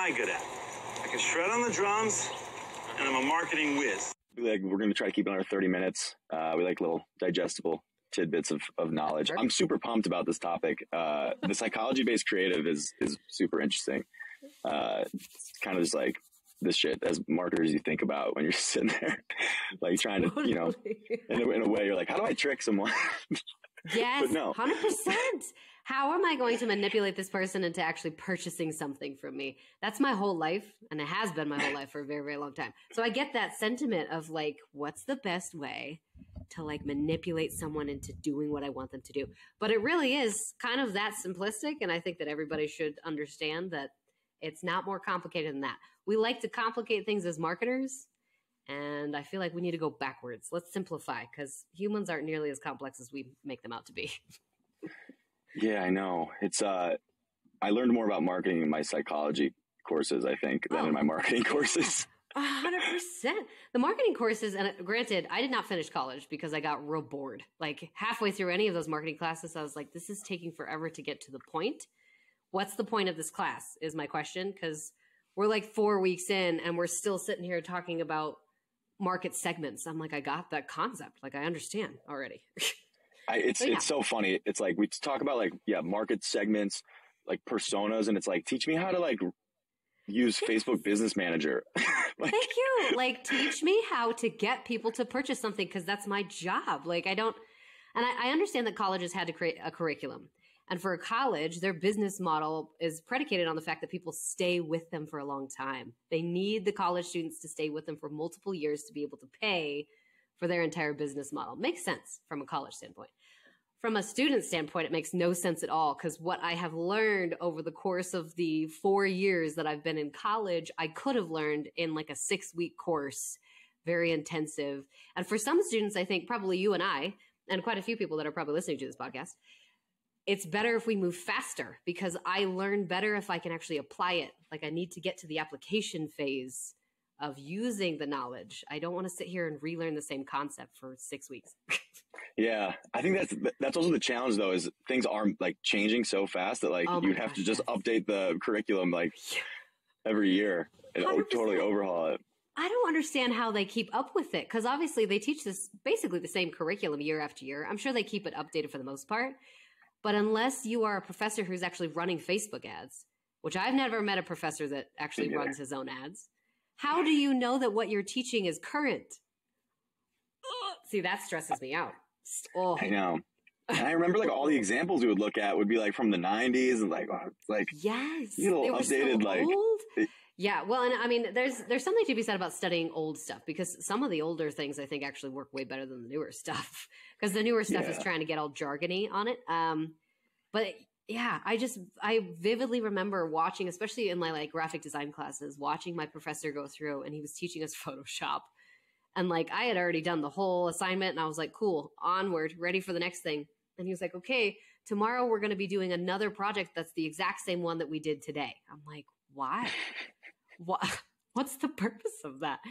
I good at? I can shred on the drums, and I'm a marketing whiz. We're going to try to keep it under 30 minutes. We like little digestible tidbits of knowledge. I'm super pumped about this topic. The psychology-based creative is super interesting. It's kind of just like this shit as marketers you think about when you're sitting there, like trying to, you know, in a way you're like, how do I trick someone? Yes, no. 100%. How am I going to manipulate this person into actually purchasing something from me? That's my whole life, and it has been my whole life for a very, very long time. So I get that sentiment of like, what's the best way to like manipulate someone into doing what I want them to do? But it really is kind of that simplistic, and I think that everybody should understand that it's not more complicated than that. We like to complicate things as marketers, and I feel like we need to go backwards. Let's simplify, because humans aren't nearly as complex as we make them out to be. Yeah, I know. It's I learned more about marketing in my psychology courses, I think, than in my marketing courses. 100%. The marketing courses, and granted, I did not finish college because I got real bored. Like halfway through any of those marketing classes, I was like, this is taking forever to get to the point. What's the point of this class is my question, because we're like 4 weeks in and we're still sitting here talking about market segments. I'm like, I got that concept. Like I understand already. It's so funny. It's like we talk about like, market segments, like personas, and it's like, teach me how to like use Facebook Business Manager. Thank you. Like teach me how to get people to purchase something, because that's my job. Like I understand that colleges had to create a curriculum. And for a college, their business model is predicated on the fact that people stay with them for a long time. They need the college students to stay with them for multiple years to be able to pay for their entire business model. Makes sense from a college standpoint. From a student standpoint, it makes no sense at all, because what I have learned over the course of the 4 years that I've been in college, I could have learned in like a 6-week course, very intensive. And for some students, I think probably you and I, and quite a few people that are probably listening to this podcast, it's better if we move faster, because I learn better if I can actually apply it. Like I need to get to the application phase of using the knowledge. I don't want to sit here and relearn the same concept for 6 weeks. Yeah. I think that's also the challenge though, is things are like changing so fast that like you'd have to just update the curriculum like every year and 100%. Totally overhaul it. I don't understand how they keep up with it, because obviously they teach this basically the same curriculum year after year. I'm sure they keep it updated for the most part. But unless you are a professor who's actually running Facebook ads, which I've never met a professor that actually runs his own ads, how do you know that what you're teaching is current? See, that stresses me out. Oh. I know. And I remember like all the examples we would look at would be like from the 90s and like yes, you know, updated, so like old. Yeah, well, and I mean, there's something to be said about studying old stuff, because some of the older things I think actually work way better than the newer stuff, because the newer stuff is trying to get all jargony on it. But yeah, I vividly remember watching, especially in my like graphic design classes, watching my professor go through, and he was teaching us Photoshop. And like I had already done the whole assignment, and I was like, cool, onward, ready for the next thing. And he was like, okay, tomorrow we're going to be doing another project that's the exact same one that we did today. I'm like, why? What's the purpose of that?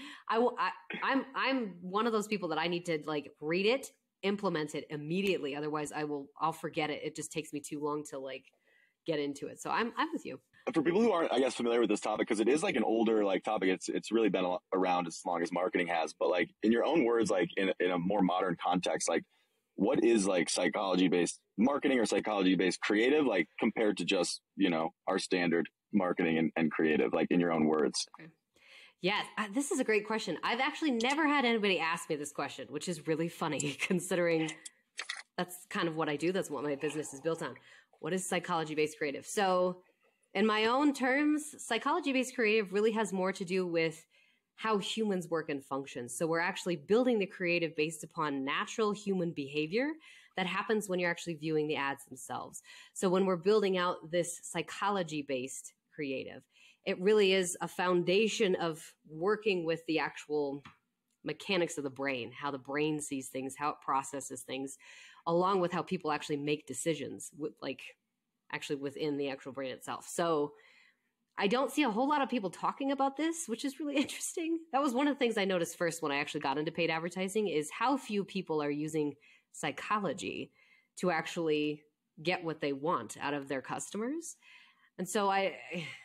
I'm one of those people that I need to like read it, implement it immediately. Otherwise I'll forget it. It just takes me too long to like get into it. So I'm with you. For people who aren't, I guess, familiar with this topic, because it is like an older like topic, it's really been around as long as marketing has. But like in your own words, like in a more modern context, like what is like psychology-based marketing or psychology-based creative, like compared to just, you know, our standard marketing and creative, like in your own words? Okay. Yeah, this is a great question. I've actually never had anybody ask me this question, which is really funny considering that's kind of what I do. That's what my business is built on. What is psychology-based creative? So in my own terms, psychology-based creative really has more to do with how humans work and function. So we're actually building the creative based upon natural human behavior that happens when you're actually viewing the ads themselves. So when we're building out this psychology-based creative, it really is a foundation of working with the actual mechanics of the brain, how the brain sees things, how it processes things, along with how people actually make decisions, like actually within the actual brain itself. So I don't see a whole lot of people talking about this, which is really interesting. That was one of the things I noticed first when I actually got into paid advertising, is how few people are using psychology to actually get what they want out of their customers. And so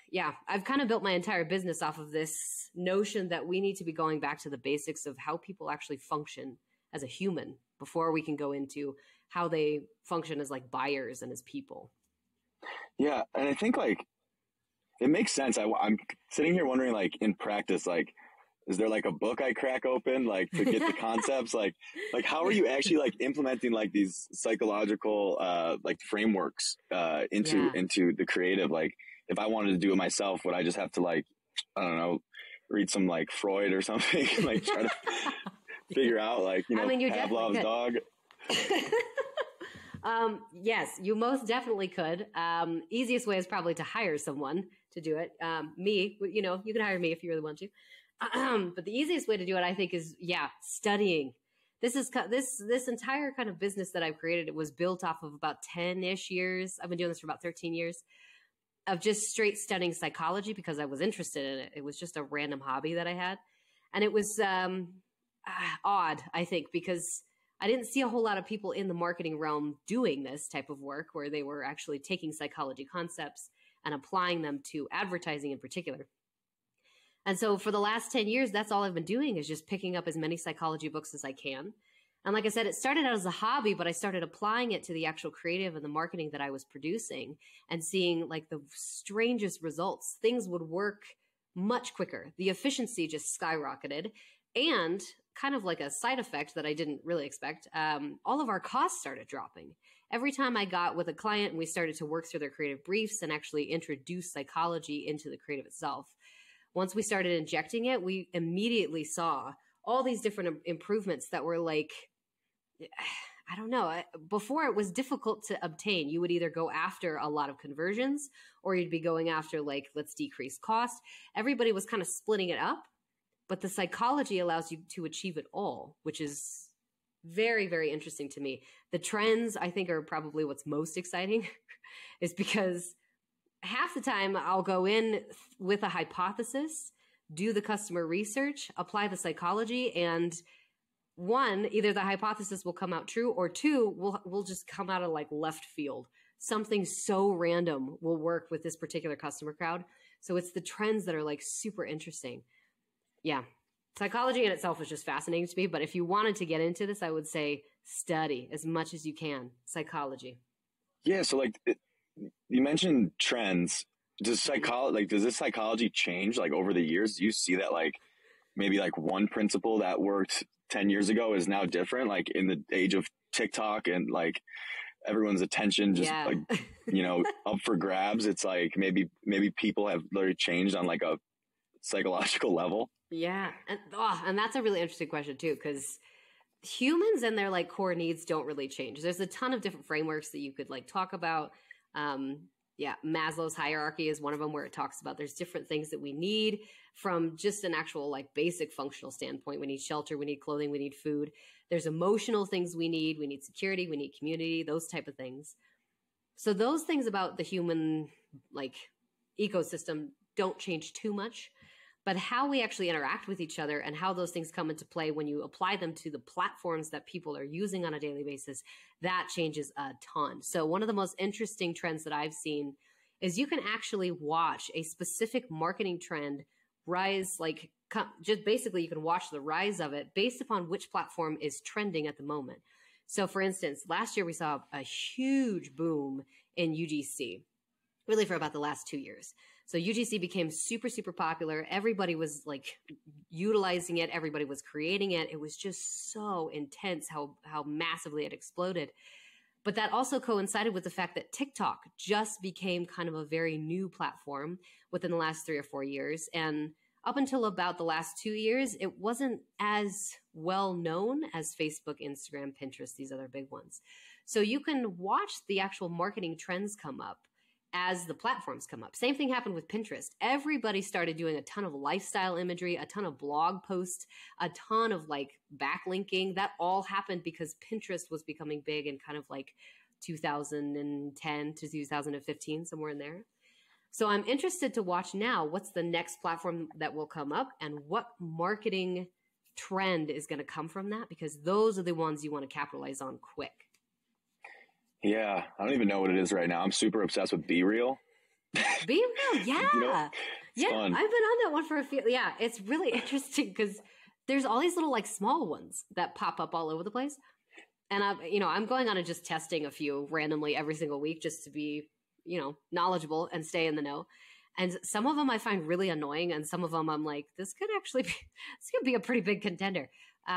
yeah, I've kind of built my entire business off of this notion that we need to be going back to the basics of how people actually function as a human before we can go into how they function as like buyers and as people. Yeah. And I think like it makes sense. I'm sitting here wondering, like, in practice, like, is there like a book I crack open, like, to get the concepts? Like how are you actually like implementing like these psychological, like frameworks, into the creative? Like, if I wanted to do it myself, would I just have to, like, I don't know, read some like Freud or something, like try to figure out, like, you know, Pavlov's dog? Yes, you most definitely could. Easiest way is probably to hire someone to do it. Me, you know, you can hire me if you really want to. But the easiest way to do it, I think, is studying. This entire kind of business that I've created, it was built off of about 10-ish years. I've been doing this for about 13 years of just straight studying psychology because I was interested in it. It was just a random hobby that I had. And it was odd, I think, because I didn't see a whole lot of people in the marketing realm doing this type of work where they were actually taking psychology concepts and applying them to advertising in particular. And so for the last 10 years, that's all I've been doing is just picking up as many psychology books as I can. And like I said, it started out as a hobby, but I started applying it to the actual creative and the marketing that I was producing and seeing like the strangest results. Things would work much quicker. The efficiency just skyrocketed. And kind of like a side effect that I didn't really expect, all of our costs started dropping. Every time I got with a client and we started to work through their creative briefs and actually introduce psychology into the creative itself, once we started injecting it, we immediately saw all these different improvements that were like, I don't know. Before it was difficult to obtain. You would either go after a lot of conversions or you'd be going after like, let's decrease cost. Everybody was kind of splitting it up, but the psychology allows you to achieve it all, which is very, very interesting to me. The trends, I think, are probably what's most exciting is because half the time I'll go in with a hypothesis, do the customer research, apply the psychology, and one, either the hypothesis will come out true, or two, will just come out of like left field. Something so random will work with this particular customer crowd. So it's the trends that are like super interesting. Yeah. Psychology in itself is just fascinating to me. But if you wanted to get into this, I would say study as much as you can psychology. Yeah. So like you mentioned trends. Does this psychology change like over the years? Do you see that like maybe like one principle that worked 10 years ago is now different, like in the age of TikTok and like everyone's attention just like, you know, up for grabs? It's like maybe people have literally changed on like a psychological level. Yeah. And that's a really interesting question too, because humans and their like core needs don't really change. There's a ton of different frameworks that you could like talk about. Maslow's hierarchy is one of them where it talks about there's different things that we need from just an actual like basic functional standpoint. We need shelter, we need clothing, we need food. There's emotional things we need security, we need community, those type of things. So those things about the human like ecosystem don't change too much, but how we actually interact with each other and how those things come into play when you apply them to the platforms that people are using on a daily basis, that changes a ton. So one of the most interesting trends that I've seen is you can actually watch a specific marketing trend rise, like just basically you can watch the rise of it based upon which platform is trending at the moment. So for instance, last year we saw a huge boom in UGC, really for about the last 2 years. So UGC became super, super popular. Everybody was like utilizing it. Everybody was creating it. It was just so intense how massively it exploded. But that also coincided with the fact that TikTok just became kind of a very new platform within the last 3 or 4 years. And up until about the last 2 years, it wasn't as well known as Facebook, Instagram, Pinterest, these other big ones. So you can watch the actual marketing trends come up as the platforms come up. Same thing happened with Pinterest. Everybody started doing a ton of lifestyle imagery, a ton of blog posts, a ton of like backlinking. That all happened because Pinterest was becoming big in kind of like 2010 to 2015, somewhere in there. So I'm interested to watch now what's the next platform that will come up and what marketing trend is going to come from that, because those are the ones you want to capitalize on quick. Yeah, I don't even know what it is right now. I'm super obsessed with Be Real. Be real. Yeah. You know, yeah. fun. I've been on that one for a few. Yeah. It's really interesting because there's all these little like small ones that pop up all over the place. And I'm going on and just testing a few randomly every single week just to be, knowledgeable and stay in the know. And some of them I find really annoying. And some of them I'm like, this could be a pretty big contender.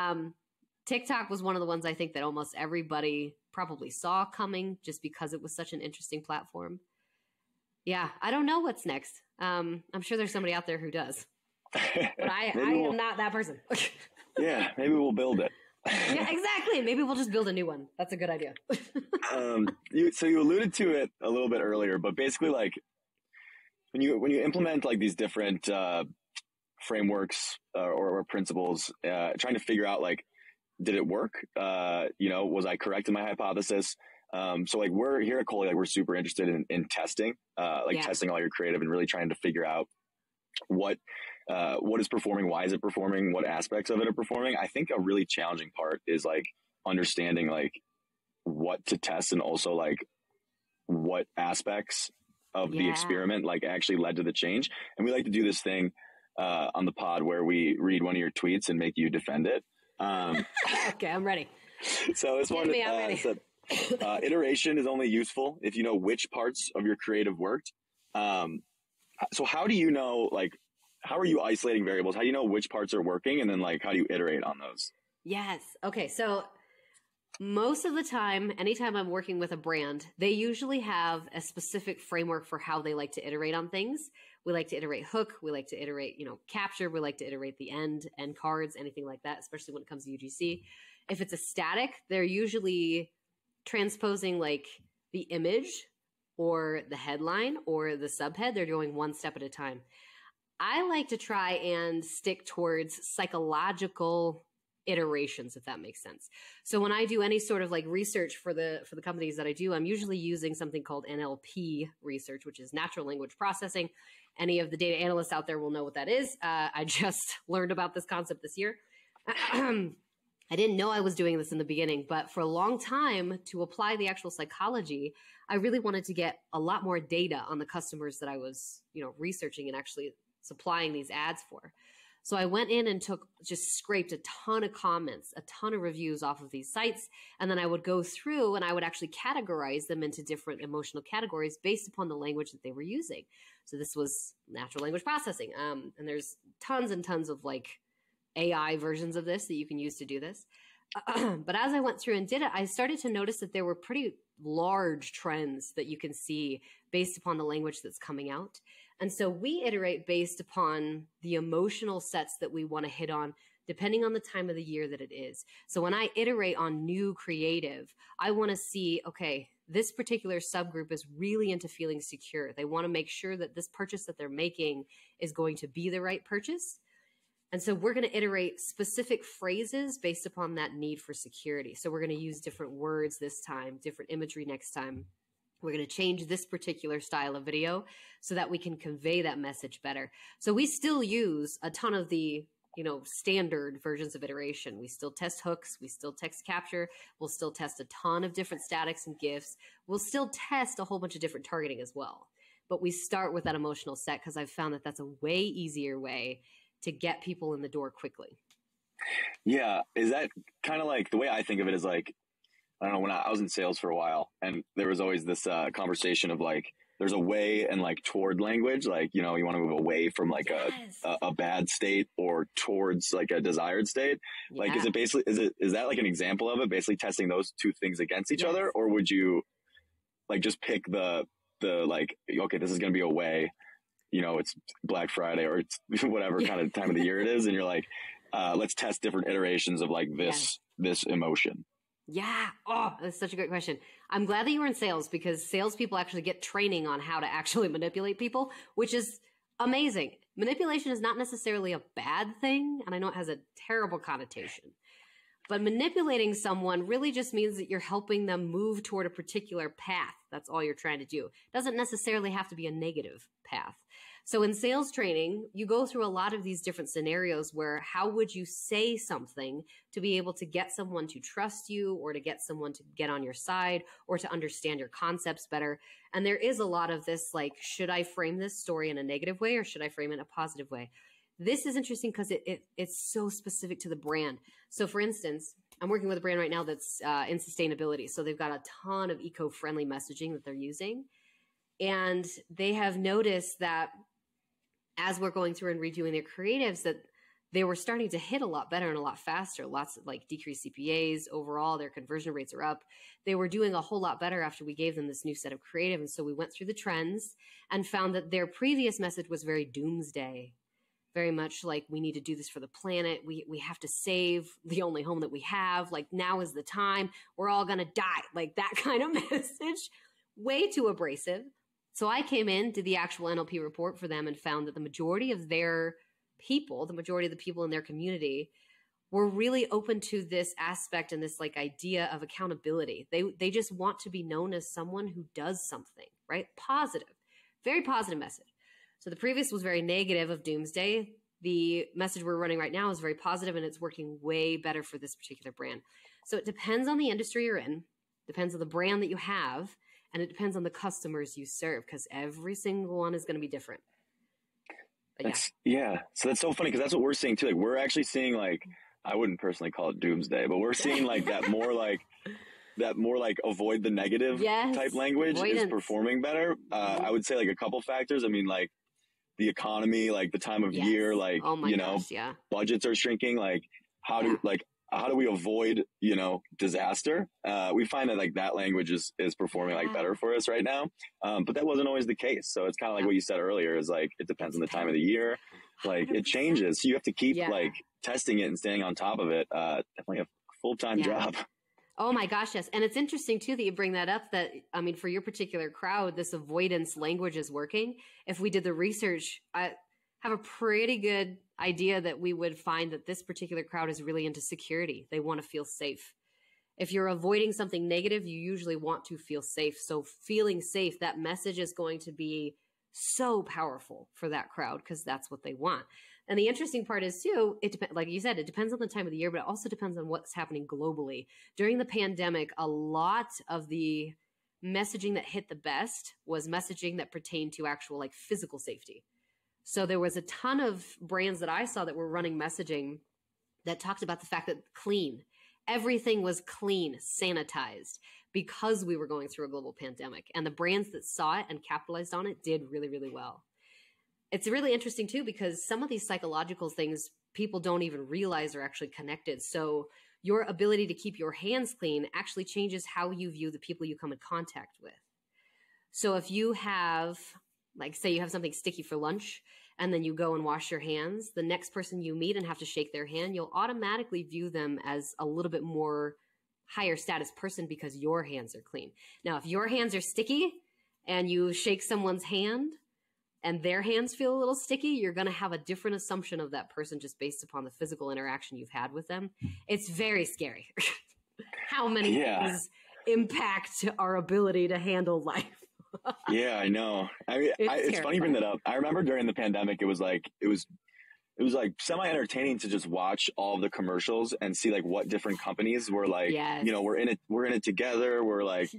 TikTok was one of the ones I think that almost everybody probably saw coming just because it was such an interesting platform. Yeah, I don't know what's next. I'm sure there's somebody out there who does, but I am not that person. Yeah, maybe we'll build it. Yeah, exactly. Maybe we'll just build a new one. That's a good idea. So you alluded to it a little bit earlier, but basically, like when you implement like these different frameworks or principles, trying to figure out like, did it work? Was I correct in my hypothesis? So like we're here at Cohley, like we're super interested in testing, testing all your creative and really trying to figure out what is performing, why is it performing, what aspects of it are performing. I think a really challenging part is like understanding like what to test and also like what aspects of the experiment like actually led to the change. And we like to do this thing on the pod where we read one of your tweets and make you defend it. Okay, I'm ready. So this one said, iteration is only useful if you know which parts of your creative worked. So how do you know, like, how are you isolating variables? How do you know which parts are working? And then like, how do you iterate on those? Yes. Okay. So most of the time, anytime I'm working with a brand, they usually have a specific framework for how they like to iterate on things. We like to iterate hook. We like to iterate, capture. We like to iterate the end cards, anything like that, especially when it comes to UGC. If it's a static, they're usually transposing like the image or the headline or the subhead. They're going one step at a time. I like to try and stick towards psychological iterations, if that makes sense. So when I do any sort of like research for the companies that I do, I'm usually using something called NLP research, which is natural language processing. Any of the data analysts out there will know what that is. I just learned about this concept this year. I didn't know I was doing this in the beginning, but for a long time, to apply the actual psychology, I really wanted to get a lot more data on the customers that I was, researching and actually supplying these ads for. So I went in and scraped a ton of comments, a ton of reviews off of these sites. And then I would go through and I would actually categorize them into different emotional categories based upon the language that they were using. So this was natural language processing. And there's tons and tons of like AI versions of this that you can use to do this. But as I went through and did it, I started to notice that there were pretty large trends that you can see based upon the language that's coming out. And so we iterate based upon the emotional sets that we want to hit on, depending on the time of the year that it is. So when I iterate on new creative, I want to see, okay, this particular subgroup is really into feeling secure. They want to make sure that this purchase that they're making is going to be the right purchase. And so we're going to iterate specific phrases based upon that need for security. So we're going to use different words this time, different imagery next time. We're going to change this particular style of video so that we can convey that message better. So we still use a ton of the, standard versions of iteration. We still test hooks. We still text capture. We'll still test a ton of different statics and GIFs. We'll still test a whole bunch of different targeting as well. But we start with that emotional set because I've found that that's a way easier way to get people in the door quickly. Yeah. Is that kind of like, the way I think of it is like, I don't know, when I was in sales for a while and there was always this conversation of like, there's a way and like toward language, like, you want to move away from like a bad state or towards like a desired state. Yeah. Like, is that like an example of it, basically testing those two things against each other? Or would you like just pick the like, okay, this is going to be a way, it's Black Friday or it's whatever kind of time of the year it is. And you're like, let's test different iterations of like this emotion. Yeah. Oh, that's such a great question. I'm glad that you were in sales because salespeople actually get training on how to actually manipulate people, which is amazing. Manipulation is not necessarily a bad thing. And I know it has a terrible connotation, but manipulating someone really just means that you're helping them move toward a particular path. That's all you're trying to do. It doesn't necessarily have to be a negative path. So in sales training, you go through a lot of these different scenarios where how would you say something to be able to get someone to trust you or to get someone to get on your side or to understand your concepts better. And there is a lot of this, like, should I frame this story in a negative way or should I frame it in a positive way? This is interesting because it's so specific to the brand. So for instance, I'm working with a brand right now that's in sustainability. So they've got a ton of eco-friendly messaging that they're using. And they have noticed that as we're going through and redoing their creatives, that they were starting to hit a lot better and a lot faster, lots of like decreased CPAs overall, their conversion rates are up. They were doing a whole lot better after we gave them this new set of creative. And so we went through the trends and found that their previous message was very doomsday, very much like we need to do this for the planet. We have to save the only home that we have. Like now is the time. We're all going to die. Like that kind of message, way too abrasive. So I came in, did the actual NLP report for them and found that the majority of their people, the majority of the people in their community were really open to this aspect and this like idea of accountability. They just want to be known as someone who does something, right? Positive, very positive message. So the previous was very negative of doomsday. The message we're running right now is very positive and it's working way better for this particular brand. So it depends on the industry you're in, depends on the brand that you have, and it depends on the customers you serve because every single one is going to be different. Yeah. So that's so funny because that's what we're seeing too. Like we're actually seeing like, I wouldn't personally call it doomsday, but we're seeing like that more like avoid the negative type language is performing better. I would say like a couple factors. I mean, like the economy, like the time of year, like, budgets are shrinking. Like how do we avoid, disaster? We find that like that language is performing like better for us right now. But that wasn't always the case. So it's kind of like what you said earlier is like, it depends on the time of the year. Like 100%. It changes. So you have to keep like testing it and staying on top of it. Definitely a full-time job. Oh my gosh, yes. And it's interesting too that you bring that up that, I mean, for your particular crowd, this avoidance language is working. If we did the research, I have a pretty good idea that we would find that this particular crowd is really into security. They want to feel safe. If you're avoiding something negative, you usually want to feel safe. So feeling safe, that message is going to be so powerful for that crowd because that's what they want. And the interesting part is too, it depends, like you said, it depends on the time of the year, but it also depends on what's happening globally. During the pandemic, a lot of the messaging that hit the best was messaging that pertained to actual like physical safety. So there was a ton of brands that I saw that were running messaging that talked about the fact that everything was clean, sanitized because we were going through a global pandemic. And the brands that saw it and capitalized on it did really, really well. It's really interesting too, because some of these psychological things people don't even realize are actually connected. So your ability to keep your hands clean actually changes how you view the people you come in contact with. So if you have, like, say you have something sticky for lunch and then you go and wash your hands, the next person you meet and have to shake their hand, you'll automatically view them as a little bit more higher status person because your hands are clean. Now, if your hands are sticky and you shake someone's hand and their hands feel a little sticky, you're going to have a different assumption of that person just based upon the physical interaction you've had with them. It's very scary how many things impact our ability to handle life. Yeah, I know. I mean, it's funny you bring that up. I remember during the pandemic, it was like semi-entertaining to just watch all of the commercials and see like what different companies were like, we're in it together. We're like,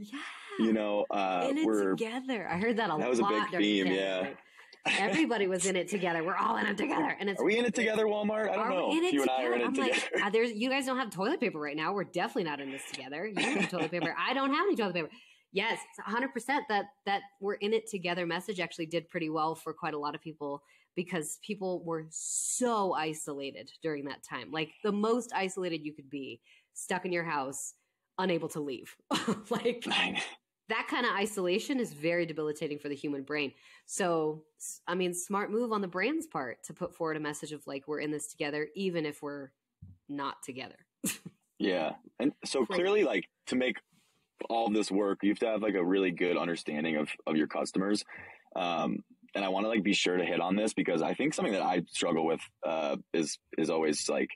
we're together. I heard that a lot. That was a big theme. Yeah. Everybody was in it together. We're all in it together. And are we in it together, Walmart? I don't know. You and I are in it together. You guys don't have toilet paper right now. We're definitely not in this together. You don't have toilet paper. I don't have any toilet paper. Yes, 100% that we're in it together message actually did pretty well for quite a lot of people because people were so isolated during that time. Like the most isolated you could be, stuck in your house, unable to leave. Like that kind of isolation is very debilitating for the human brain. So, I mean, smart move on the brand's part to put forward a message of like, we're in this together, even if we're not together. Yeah. And so clearly, like to make all of this work, you have to have like a really good understanding of your customers. And I want to like be sure to hit on this because I think something that I struggle with is always like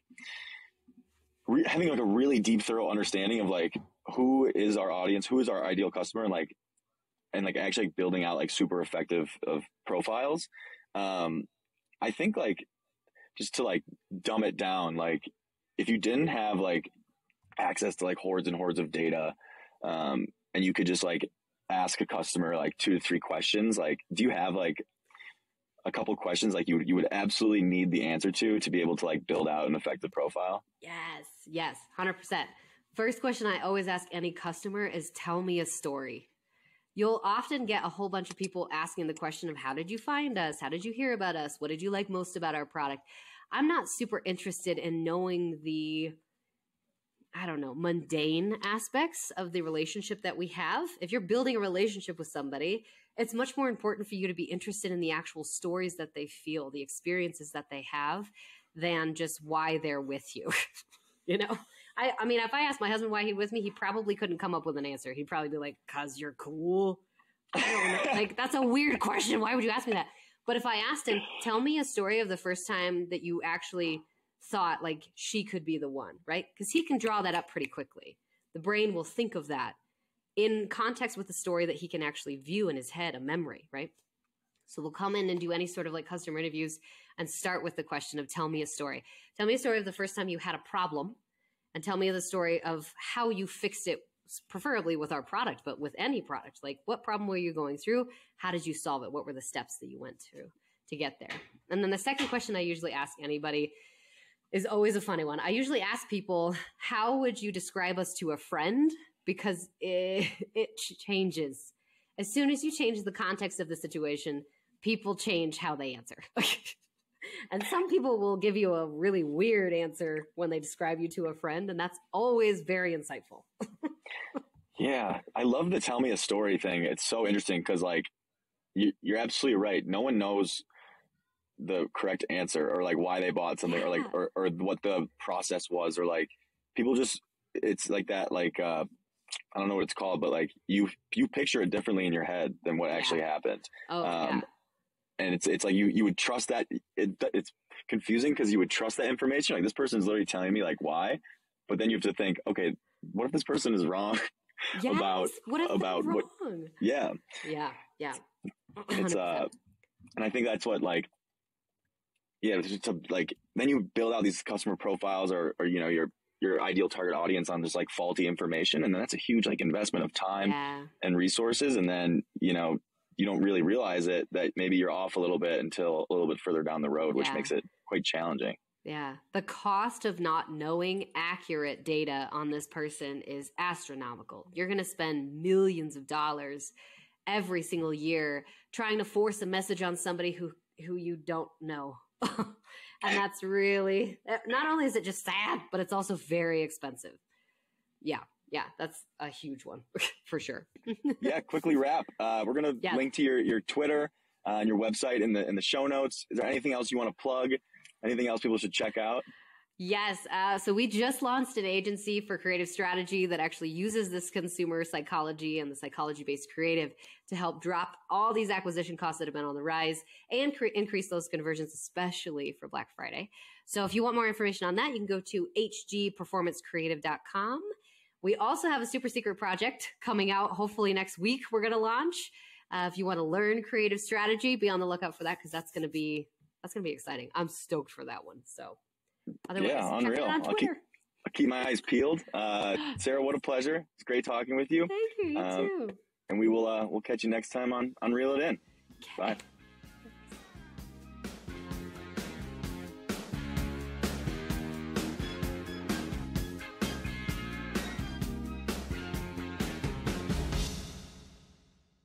having like a really deep, thorough understanding of like who is our audience, who is our ideal customer, and like actually building out like super effective of profiles. I think like, just to like dumb it down, like if you didn't have like access to like hordes and hordes of data, and you could just like ask a customer like 2 to 3 questions, like, do you have like a couple questions like you would absolutely need the answer to be able to like build out an effective profile? Yes, 100%. First question I always ask any customer is, tell me a story. You'll often get a whole bunch of people asking the question of, how did you find us? How did you hear about us? What did you like most about our product? I'm not super interested in knowing the, I don't know, mundane aspects of the relationship that we have. If you're building a relationship with somebody, it's much more important for you to be interested in the actual stories that they feel, the experiences that they have, than just why they're with you. You know, I mean, if I asked my husband why he's with me, he probably couldn't come up with an answer. He'd probably be like, 'cause you're cool. I don't know. Like, that's a weird question. Why would you ask me that? But if I asked him, tell me a story of the first time that you actually thought like she could be the one, right? Because he can draw that up pretty quickly. The brain will think of that in context with the story that he can actually view in his head, a memory, right? So we'll come in and do any sort of like customer interviews and start with the question of, tell me a story. Tell me a story of the first time you had a problem, and tell me the story of how you fixed it, preferably with our product, but with any product. Like, what problem were you going through? How did you solve it? What were the steps that you went through to get there? And then the second question I usually ask anybody is always a funny one. I usually ask people, how would you describe us to a friend? Because it changes. As soon as you change the context of the situation, people change how they answer. And some people will give you a really weird answer when they describe you to a friend, and that's always very insightful. Yeah, I love the tell me a story thing. It's so interesting because like you're absolutely right. No one knows the correct answer or like why they bought something or like or what the process was, or like people just, it's like that, like I don't know what it's called, but like you picture it differently in your head than what actually happened. And it's like you would trust that. It's confusing because you would trust that information. Like, this person's literally telling me like why, but then you have to think, okay, what if this person is wrong about what? Yeah. It's 100%. and I think that's what like, yeah, to like, then you build out these customer profiles or you know your ideal target audience on just like faulty information, and then that's a huge like investment of time and resources, and then you know you don't really realize it that maybe you're off a little bit until a little bit further down the road, which makes it quite challenging. Yeah. The cost of not knowing accurate data on this person is astronomical. You're going to spend millions of dollars every single year trying to force a message on somebody who you don't know. And that's really, not only is it just sad, but it's also very expensive. Yeah, that's a huge one for sure. Yeah, quickly wrap. We're going to link to your Twitter and your website in the show notes. Is there anything else you want to plug? Anything else people should check out? Yes. So we just launched an agency for creative strategy that actually uses this consumer psychology and the psychology-based creative to help drop all these acquisition costs that have been on the rise and increase those conversions, especially for Black Friday. So if you want more information on that, you can go to hgperformancecreative.com. We also have a super secret project coming out hopefully next week we're going to launch. If you want to learn creative strategy, be on the lookout for that, because that's going to be exciting. I'm stoked for that one. So otherwise, unreal. I'll keep my eyes peeled. Sarah, what a pleasure. It's great talking with you. Thank you. You too. And we'll catch you next time on Reel It In. Okay. Bye.